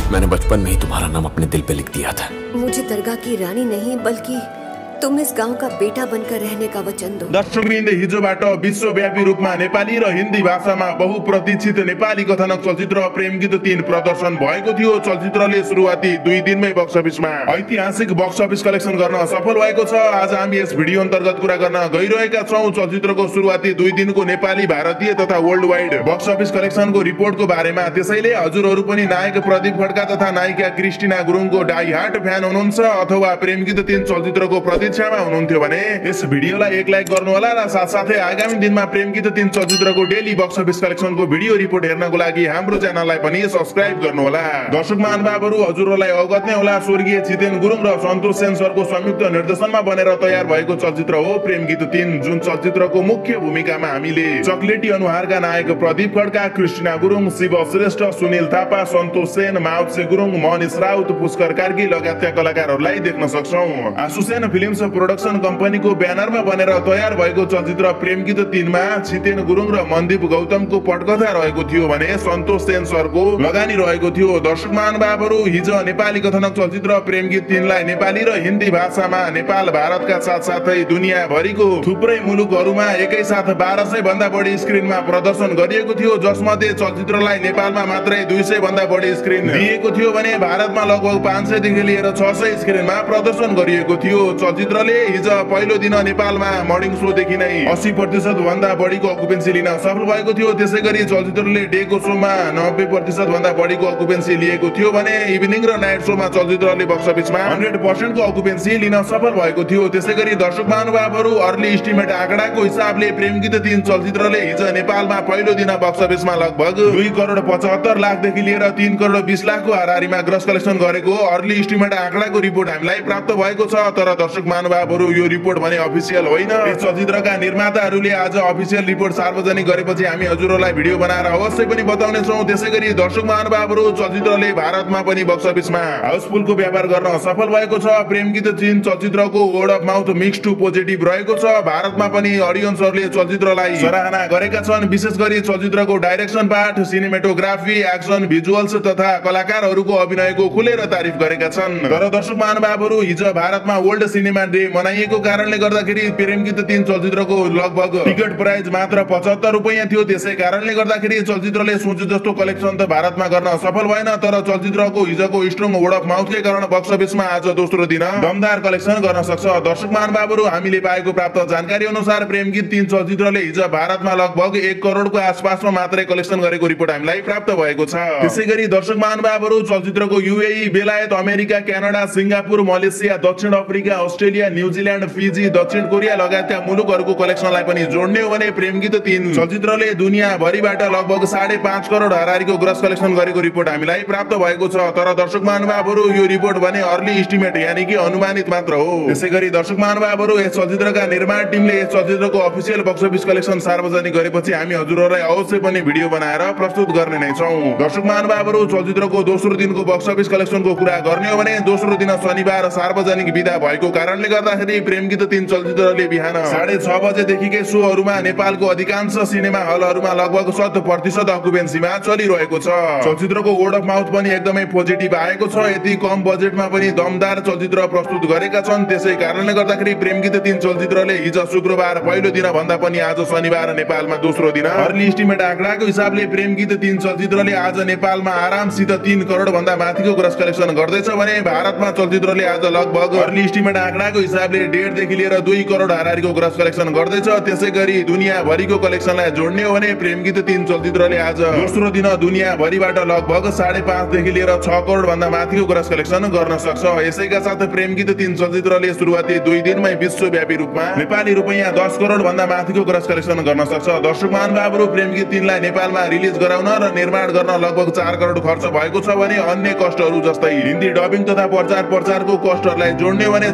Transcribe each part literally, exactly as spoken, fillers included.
मैंने बचपन में ही तुम्हारा नाम अपने दिल पे लिख दिया था। मुझे दरगाह की रानी नहीं बल्कि तुम इस गांव का बेटा बनकर रहने का वचन दो। दर्शकवृन्द, हिजोबाट विश्वव्यापी रूपमा नेपाली र हिन्दी भाषामा बहुप्रतीक्षित नेपाली कथानक चलचित्र प्रेम गीत तीन प्रदर्शन भएको थियो। चलचित्रले सुरुवाती दुई दिनमै बक्स अफिसमा ऐतिहासिक बक्स अफिस कलेक्सन गर्न सफल भएको छ। आज हामी यस भिडियो अन्तर्गत कुरा गर्न गइरहेका छौं चलचित्रको सुरुवाती दुई दिनको नेपाली, भारतीय तथा वर्ल्ड वाइड बक्स अफिस कलेक्सनको रिपोर्टको बारेमा। त्यसैले हजुरहरू पनि नायक प्रदीप खड्का तथा नायिका क्रिस्टिना गुरुङको डाई हार्ट फ्यान हुनुहुन्छ अथवा प्रेम गीत तीन चलचित्रको प्रतीक्षामा हुनुहुन्थ्यो भने यस भिडियोलाई एक लाइक गर्नु होला र साथसाथै आगामी दिनमा प्रेम गीत तीन चलचित्रको डेली बक्स अफिस कलेक्सनको भिडियो रिपोर्ट हेर्नको लागि हाम्रो च्यानललाई पनि सब्स्क्राइब गर्नु होला। दर्शक महानुभावहरू, हजुरहरूलाई अवगत नै होला स्वर्गीय जितेन गुरुङ र सन्तोष सेन सरको संयुक्त निर्देशनमा बनेर तयार भएको चलचित्र हो प्रेम गीत तीन, जुन चलचित्रको मुख्य भूमिकामा हामीले चक्लेटी अनुहारका नायक प्रदीप खड्का, क्रिस्टिना गुरुङ, शिव श्रेष्ठ, सुनिल थापा, सन्तोष सेन, माउत्से गुरुङ, मनिष राउत, पुष्कर कार्की लगायतका कलाकारहरूलाई देख्न सक्छौं। आसुसेन फिल्म्स प्रोडक्सन कम्पनीको ब्यानरमा बनेर तयार भएको चलचित्र प्रेम गीत तीनमा जितेन गुरुङ र मनदीप गौतमको पटकथा रहेको थियो भने सन्तोष सेन सरको लगानी रहेको थियो। दर्शक महानुभावहरू, हिजो नेपाली कथानक चलचित्र प्रेम गीत तीनलाई नेपाली र हिन्दी भाषामा नेपाल, भारतका साथसाथै दुनियाँभरिको थुप्रै मुलुकहरूमा एकैसाथ बाह्र सय भन्दा बढी स्क्रिनमा प्रदर्शन गरिएको थियो, जसमध्ये चलचित्रलाई नेपालमा मात्रै दुई सय भन्दा बढी स्क्रिन दिएको थियो भने भारतमा लगभग पाँच सय देखि लिएर छ सय स्क्रिनमा प्रदर्शन गरिएको थियो। चलचित्रले हिजो पहिलो दिन नेपालमा मर्निङ शो देखि नै अस्सी प्रतिशत भन्दा बढीको अकुपेन्सी लिन सफल भएको थियो। त्यसै गरी चलचित्रले डेको शोमा नब्बे प्रतिशत भन्दा बढीको अकुपेन्सी लिएको थियो भने इभिनिङ र नाइट शोमा चलचित्रले बक्स अफिसमा हन्ड्रेड पर्सेन्टको अकुपेन्सी लिन सफल भएको थियो। त्यसै गरी दर्शक महानुभावहरू, अर्ली इस्टिमेट आँकडाको हिसाबले प्रेम गीत तीन चलचित्रले हिजो नेपालमा पहिलो दिन बक्स अफिसमा लगभग दुई करोड पचहत्तर लाखदेखि लिएर तीन करोड बीस लाखको हाराहारीमा ग्रस कलेक्सन गरेको अर्ली इस्टिमेट आँकडाको रिपोर्ट हामीलाई प्राप्त भएको छ। तर दर्शक महानुभावहरू, यो रिपोर्ट भने अफिसियल होइन। यस चलचित्रका निर्माताहरूले आज अफिसियल रिपोर्ट सार्वजनिक गरेपछि हामी हजुरहरूलाई भिडियो बनाएर अवश्य पनि बताउने छौं। त्यसै गरी दर्शक महानुभावहरू, चलचित्रले भारतमा पनि बक्स अफिसमा हाउसफुलको व्यापार गर्न सफल भएको छ। प्रेम गीत तीन चलचित्रको word of mouth mix to positive रहेको छ। भारतमा पनि अडियन्सहरूले चलचित्रलाई सराहना गरेका छन्। विशेष गरी चलचित्रको direction part, cinematography, action, visuals तथा कलाकारहरूको अभिनयको खुलेर तारिफ गरेका छन्। तर दर्शक महानुभावहरू, हिजो भारतमा वर्ल्ड सिनेमा डे मनाइएको कारणले गर्दाखेरि प्रेम गीत तीन चलचित्रको लगभग टिकट प्राइस मात्र पचहत्तर रुपैयाँ थियो। त्यसै कारणले गर्दाखेरि चलचित्रले सोचे जस्तो कलेक्सन त भारतमा गर्न सफल भएन। तर चलचित्रको हिजोको स्ट्रङ वर्ड अफ माउथकै कारण बक्स अफिसमा आज दोस्रो दिन दमदार कलेक्सन गर्न सक्छ। दर्शक महानुभावहरू, हामीले पाएको प्राप्त जानकारी अनुसार प्रेम गीत तीन चलचित्रले हिजो भारतमा लगभग एक करोडको आसपासमा मात्रै कलेक्सन गरेको रिपोर्ट हामीलाई प्राप्त भएको छ। त्यसै गरी दर्शक महानुभावहरू, चलचित्रको युएई, बेलायत, अमेरिका, क्यानाडा, सिङ्गापुर, मलेसिया, दक्षिण अफ्रिका, अस्ट्रेलिया, न्युजिल्यान्ड, फिजी, दक्षिण कोरिया लगायतका मुलुकहरूको कलेक्सनलाई पनि जोड्ने हो भने प्रेम गीत तीन चलचित्रले दुनियाँभरिबाट लगभग साढे पाँच करोड हाराहारीको ग्रस कलेक्सन गरेको रिपोर्ट हामीलाई प्राप्त भएको छ। तर दर्शक महानुभावहरू, यो रिपोर्ट भने अर्ली इस्टिमेट यानि कि अनुमानित मात्र हो। त्यसै गरी दर्शक महानुभावहरू, यस चलचित्रका निर्माण टिमले यस चलचित्रको अफिसियल बक्स अफिस कलेक्सन सार्वजनिक गरेपछि हामी हजुरहरूलाई अवश्य पनि भिडियो बनाएर प्रस्तुत गर्ने नै छौं। दर्शक महानुभावहरू, चलचित्रको दोस्रो दिनको बक्स अफिस कलेक्सनको कुरा गर्ने हो भने दोस्रो दिन शनिबार सार्वजनिक बिदा भएको कारणले गर्दाखेरि प्रेम गीत तीन चलचित्रले बिहान साढे छ बजेदेखिकै शोहरूमा नेपालको अधिकांश सिनेमा हलहरूमा लगभग शत प्रतिशत अकुपेन्सीमा चलिरहेको छ। चलचित्रको वर्ड अफ माउथ पनि एकदमै पोजिटिभ आएको छ। यति कम बजेटमा पनि दमदार चलचित्र प्रस्तुत गरेका छन्। त्यसै कारणले गर्दाखेरि प्रेम गीत तीन चलचित्रले हिजो शुक्रबार पहिलो दिन भन्दा पनि आज शनिबार नेपालमा दोस्रो दिन अर्ली इस्टिमेट आँकडाको हिसाबले प्रेम गीत तीन चलचित्रले आज नेपालमा आरामसित तीन करोड भन्दा माथिको ग्रस कलेक्सन गर्दैछ भने भारतमा चलचित्रले आज लगभग अर्ली इस्टिमेट आँकडाको हिसाबले डेढ देखि लिएर दुई करोड हाराहारीको ग्रस कलेक्सन गर्दैछ। त्यसै गरी दुनियाँभरिको कलेक्सनलाई जोड्ने हो भने प्रेम गीत तीन चलचित्रले आज दोस्रो दिन दुनियाँभरिबाट लगभग साढे पाँच देखि लिएर छ करोड भन्दा माथिको ग्रस कलेक्सन गर्न सक्छ। यसैका साथ प्रेम गीत तीन चलचित्रले सुरुवाती दुई दिनमै विश्वव्यापी रूपमा नेपाली रुपैयाँ दस करोड भन्दा माथिको ग्रस कलेक्सन गर्न सक्छ। दर्शक महानुभावहरू, प्रेम गीत तीनलाई नेपालमा रिलिज गराउन र निर्माण गर्न लगभग चार करोड खर्च भएको छ भने अन्य कष्टहरू जस्तै हिन्दी डबिङ तथा प्रचार प्रचारको कष्टहरूलाई जोड्ने भने चलचित्रको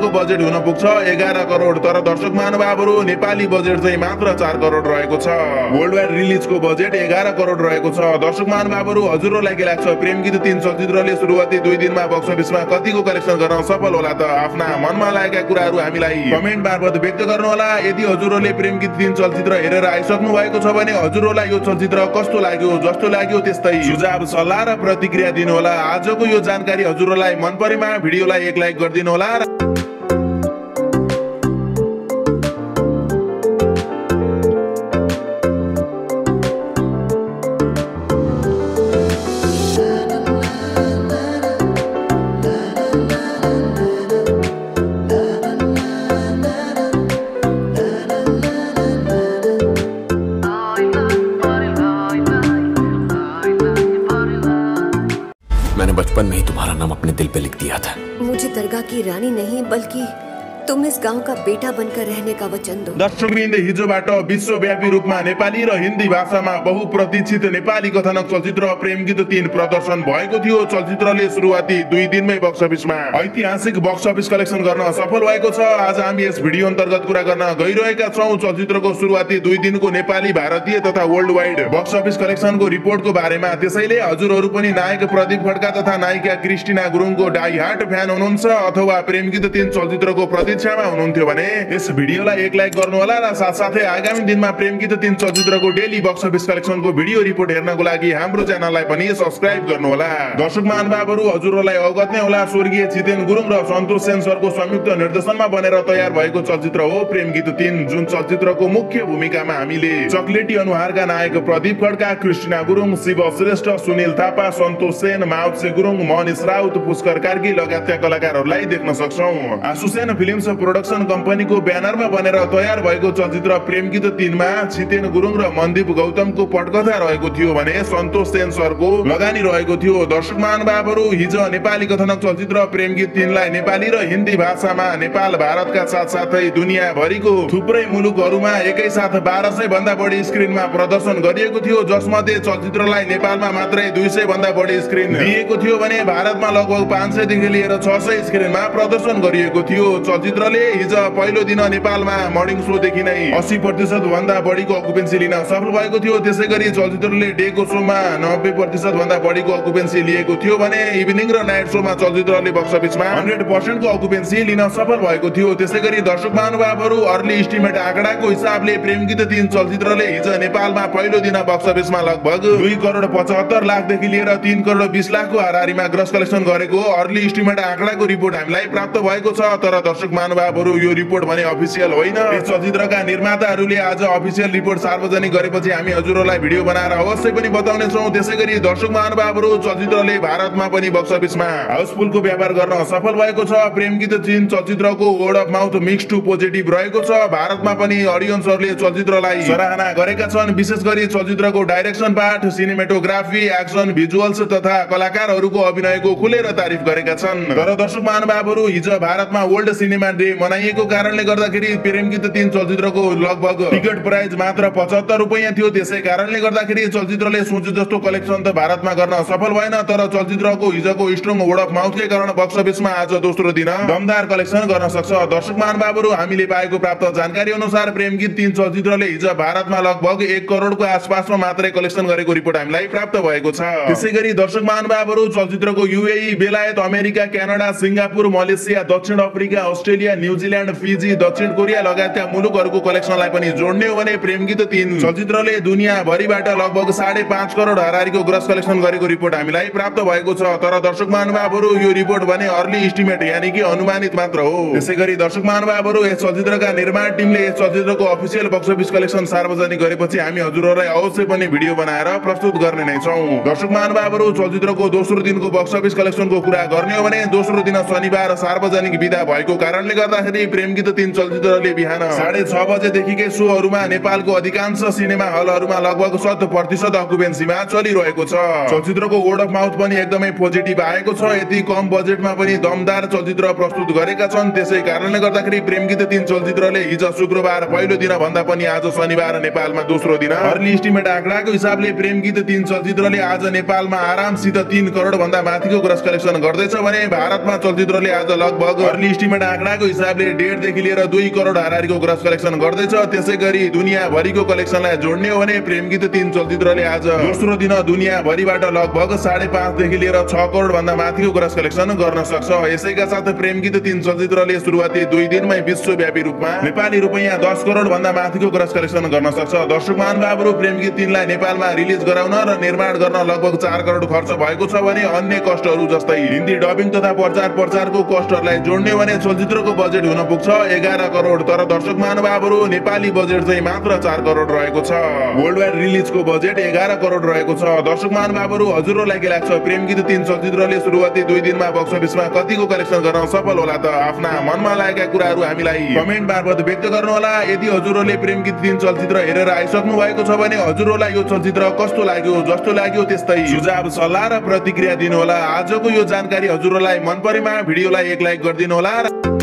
चलचित्रको बजेट हुन पुग्छ एघार करोड, तर दर्शक महानुभावहरू नेपाली बजेट चाहिँ मात्र चार करोड रहेको छ। वर्ल्ड वाइड रिलिजको बजेट एघार करोड रहेको छ। दर्शक महानुभावहरू हजुरहरूलाई के लाग्छ, प्रेम गीत तीन चलचित्रले सुरुवाती दुई दिनमा बक्स अफिसमा कतिको कलेक्सन गर्न सफल होला त? आफ्ना मनमा लागेका कुराहरू हामीलाई कमेन्ट मार्फत व्यक्त गर्नुहोला। यदि हजुरहरूले प्रेम गीत तीन चलचित्र हेरेर आइसक्नु भएको छ भने हजुरहरूलाई यो चलचित्र कस्तो लाग्यो, जस्तो लाग्यो त्यस्तै सुझाव सल्लाह र प्रतिक्रिया दिनुहोला। आजको यो जानकारी हजुरहरूलाई मन परेमा भिडियोलाई एक लाइक गरिदिनु होला। मैंने बचपन में ही तुम्हारा नाम अपने दिल पे लिख दिया था। मुझे दरगाह की रानी नहीं बल्कि तुम इस गांव का बेटा बनकर रहने का वचन दो। दर्शकवृन्द, हिजोबाट विश्वव्यापी रूपमा नेपाली र हिन्दी भाषामा बहुप्रतीक्षित नेपाली कथानक चलचित्र प्रेम गीत तीन प्रदर्शन भएको थियो। चलचित्रले सुरुवाती दुई दिनमै बक्स अफिसमा ऐतिहासिक बक्स अफिस कलेक्सन गर्न सफल भएको छ। आज हामी यस भिडियो अन्तर्गत कुरा गर्न गइरहेका छौं चलचित्रको सुरुवाती दुई दिनको नेपाली, भारतीय तथा वर्ल्ड वाइड बक्स अफिस कलेक्सनको रिपोर्टको बारेमा। त्यसैले हजुरहरू पनि नायक प्रदीप खड्का तथा नायिका क्रिस्टिना गुरुङको डाई हार्ट फ्यान हुनुहुन्छ अथवा प्रेम गीत तीन चलचित्रको प्रतीक्षामा हुनुहुन्थ्यो भने यस भिडियोलाई एक लाइक गर्नुहोला र साथसाथै आगामी दिनमा प्रेम गीत तीन चलचित्रको डेली बक्स अफिस कलेक्सनको भिडियो रिपोर्ट हेर्नको लागि हाम्रो च्यानललाई पनि सब्स्क्राइब गर्नुहोला। दर्शक महानुभावहरू, हजुरहरूलाई अवगत नै होला, स्वर्गीय जितेन गुरुङ र सन्तोष सेन सरको संयुक्त निर्देशनमा बनेर तयार भएको चलचित्र हो प्रेम गीत तीन, जुन चलचित्रको मुख्य भूमिकामा हामीले चक्लेटी अनुहारका नायक प्रदीप खड्का, क्रिस्टिना गुरुङ, शिव श्रेष्ठ, सुनिल थापा, सन्तोष सेन, माउसे गुरुङ, मनिष राउत, पुष्कर कार्की लगायतका कलाकारहरूलाई देख्न सक्छौं। आसुसेन फिल्म्स प्रोडक्सन कम्पनीको ब्यानरमा बनेर तयार भएको चलचित्र प्रेम गीत तीनमा छितेन गुरुङ र मनदीप गौतमको पटकथा रहेको थियो भने सन्तोष सेन सरको लगानी रहेको थियो। दर्शक महानुभावहरू, हिजो नेपाली कथानक चलचित्र प्रेम गीत तीनलाई नेपाली र हिन्दी भाषामा नेपाल, भारतका साथसाथै दुनियाँभरिको थुप्रै मुलुकहरूमा एकैसाथ बाह्र सय भन्दा बढी स्क्रिनमा प्रदर्शन गरिएको थियो, जसमध्ये चलचित्रलाई नेपालमा मात्रै दुई सय भन्दा बढी स्क्रिन दिएको थियो भने भारतमा लगभग पाँच सय देखि लिएर छ सय स्क्रिनमा प्रदर्शन गरिएको थियो। चलचित्रले हिजो पहिलो दिन नेपालमा मर्निङ शो देखि नै अस्सी प्रतिशत भन्दा बढीको अकुपेन्सी लिन सफल भएको थियो। त्यसै गरी चलचित्रले डेको शोमा नब्बे प्रतिशत भन्दा बढीको अकुपेन्सी लिएको थियो भने इभिनिङ र नाइट शोमा चलचित्रले बक्स अफिसमा हन्ड्रेड पर्सेन्टको अकुपेन्सी लिन सफल भएको थियो। त्यसै गरी दर्शक महानुभावहरू, अर्ली इस्टिमेट आँकडाको हिसाबले प्रेम गीत तीन चलचित्रले हिजो नेपालमा पहिलो दिन बक्स अफिसमा लगभग दुई करोड पचहत्तर लाखदेखि लिएर तीन करोड बीस लाखको हाराहारीमा ग्रस कलेक्सन गरेको अर्ली इस्टिमेट आँकडाको रिपोर्ट हामीलाई प्राप्त भएको छ। तर दर्शक महानुभावहरू, यो रिपोर्ट भने अफिसियल होइन। यस चलचित्रका निर्माताहरूले आज अफिसियल रिपोर्ट सार्वजनिक गरेपछि हामी हजुरहरूलाई भिडियो बनाएर अवश्य पनि बताउने छौं। त्यसै गरी दर्शक महानुभावहरू, चलचित्रले भारतमा पनि बक्स अफिसमा हाउसफुलको व्यापार गर्न सफल भएको छ। प्रेम गीत तीन चलचित्रको word of mouth mix to positive रहेको छ। भारतमा पनि अडियन्सहरूले चलचित्रलाई सराहना गरेका छन्। विशेष गरी चलचित्रको direction part, cinematography, action, visuals तथा कलाकारहरूको अभिनयको खुलेर तारिफ गरेका छन्। तर दर्शक महानुभावहरू, हिजो भारतमा वर्ल्ड सिनेमा डे मनाइएको कारणले गर्दाखेरि प्रेम गीत तीन चलचित्रको लगभग टिकट प्राइस मात्र पचहत्तर रुपियाँ थियो। त्यसै कारणले गर्दाखेरि चलचित्रले सोचे जस्तो कलेक्सन त भारतमा गर्न सफल भएन। तर चलचित्रको हिजोको स्ट्रङ वर्ड अफ माउथकै कारण बक्स अफिसमा आज दोस्रो दिन दमदार कलेक्सन गर्न सक्छ। दर्शक महानुभावहरू, हामीले पाएको प्राप्त जानकारी अनुसार प्रेम गीत तीन चलचित्रले हिजो भारतमा लगभग एक करोडको आसपासमा मात्रै कलेक्सन गरेको रिपोर्ट हामीलाई प्राप्त भएको छ। त्यसै गरी दर्शक महानुभावहरू, चलचित्रको युएई, बेलायत, अमेरिका, क्यानाडा, सिङ्गापुर, मलेसिया, दक्षिण अफ्रिका, अस्ट्रेलिया, न्युजिल्यान्ड, फिजी, दक्षिण कोरिया लगायतका मुलुकहरूको कलेक्सनलाई पनि जोड्ने हो भने प्रेम गीत तीन चलचित्रले दुनियाँभरिबाट लगभग साढे पाँच करोड हाराहारीको ग्रस कलेक्सन गरेको रिपोर्ट हामीलाई प्राप्त भएको छ। तर दर्शक महानुभावहरू, यो रिपोर्ट भने अर्ली इस्टिमेट यानि कि अनुमानित मात्र हो। त्यसै गरी दर्शक महानुभावहरू, यस चलचित्रका निर्माण टिमले यस चलचित्रको अफिसियल बक्स अफिस कलेक्सन सार्वजनिक गरेपछि हामी हजुरहरूलाई अवश्य पनि भिडियो बनाएर प्रस्तुत गर्ने नै छौं। दर्शक महानुभावहरू, चलचित्रको दोस्रो दिनको बक्स अफिस कलेक्सनको कुरा गर्ने हो भने दोस्रो दिन शनिबार सार्वजनिक बिदा भएको कारणले गर्दाखेरि प्रेम गीत तीन चलचित्रले बिहान साढे छ बजेदेखिकै शोहरूमा नेपालको अधिकांश सिनेमा हलहरूमा लगभग शत प्रतिशत अकुपेन्सीमा चलिरहेको छ। चलचित्रको वर्ड अफ माउथ पनि एकदमै पोजिटिभ आएको छ। यति कम बजेटमा पनि दमदार चलचित्र प्रस्तुत गरेका छन्। त्यसै कारणले गर्दाखेरि प्रेम गीत तीन चलचित्रले हिजो शुक्रबार पहिलो दिन भन्दा पनि आज शनिबार नेपालमा दोस्रो दिन अर्ली इस्टिमेट आँकडाको हिसाबले प्रेम गीत तीन चलचित्रले आज नेपालमा आरामसित तीन करोड भन्दा माथिको ग्रस कलेक्सन गर्दैछ भने भारतमा चलचित्रले आज लगभग अर्ली इस्टिमेट आँकडाको आजको हिसाबले डेढदेखि लिएर दुई करोड हाराहारीको ग्रस कलेक्सन गर्दैछ। त्यसै गरी दुनियाँभरिको कलेक्सनलाई जोड्ने हो भने प्रेम गीत तीन चलचित्रले आज दोस्रो दिन दुनियाँभरिबाट लगभग साढे पाँचदेखि लिएर छ करोड भन्दा माथिको ग्रस कलेक्सन गर्न सक्छ। यसैका साथ प्रेम गीत तीन चलचित्रले सुरुवाती दुई दिनमै विश्वव्यापी रूपमा नेपाली रुपैयाँ दस करोड भन्दा माथिको ग्रस कलेक्सन गर्न सक्छ। दर्शक महानुभावहरू, प्रेम गीत तीनलाई नेपालमा रिलिज गराउन र निर्माण गर्न लगभग चार करोड खर्च भएको छ भने अन्य कस्टहरू जस्तै हिन्दी डबिङ तथा प्रचार प्रचारको कस्टहरूलाई जोड्ने हो भने चलचित्रको बजेट हुन पुग्छ एघार करोड। तर दर्शक महानुभावहरू, नेपाली बजेट चाहिँ मात्र चार करोड रहेको छ। वर्ल्ड वाइड रिलिजको बजेट एघार करोड रहेको छ। दर्शक महानुभावहरू, हजुरहरूलाई के लाग्छ? प्रेम गीत तीन चलचित्रले सुरुवाती दुई दिनमा बक्स अफिसमा कतिको कलेक्सन गर्न सफल होला त? आफ्ना मनमा लागेका कुराहरू हामीलाई कमेन्ट मार्फत व्यक्त गर्नुहोला। यदि हजुरहरूले प्रेम गीत तीन चलचित्र हेरेर आइसक्नु भएको छ भने हजुरहरूलाई यो चलचित्र कस्तो लाग्यो? जस्तो लाग्यो त्यस्तै सुझाव सल्लाह र प्रतिक्रिया दिनुहोला। आजको यो जानकारी हजुरहरूलाई मन परेमा भिडियोलाई एक लाइक गरिदिनु होला।